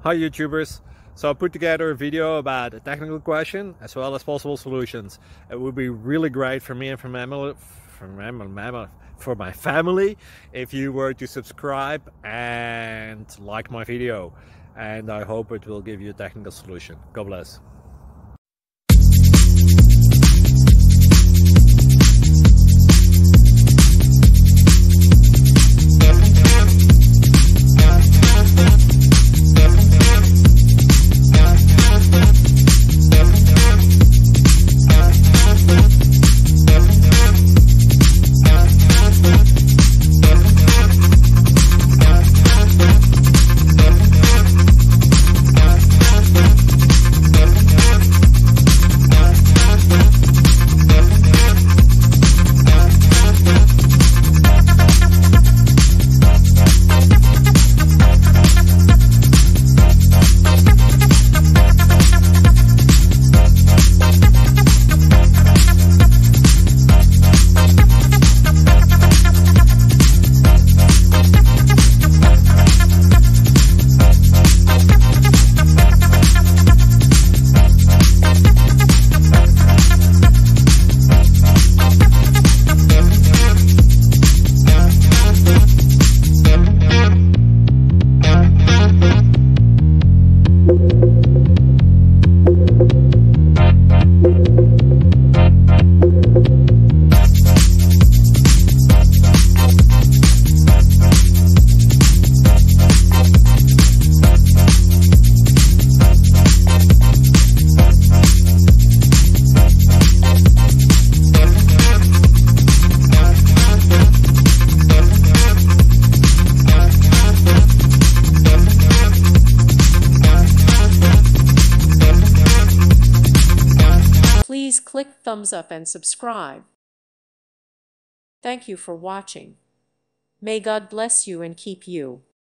Hi YouTubers. So I put together a video about a technical question as well as possible solutions. It would be really great for me and for my family if you were to subscribe and like my video, and I hope it will give you a technical solution. God bless. Please click thumbs up and subscribe. Thank you for watching. May God bless you and keep you.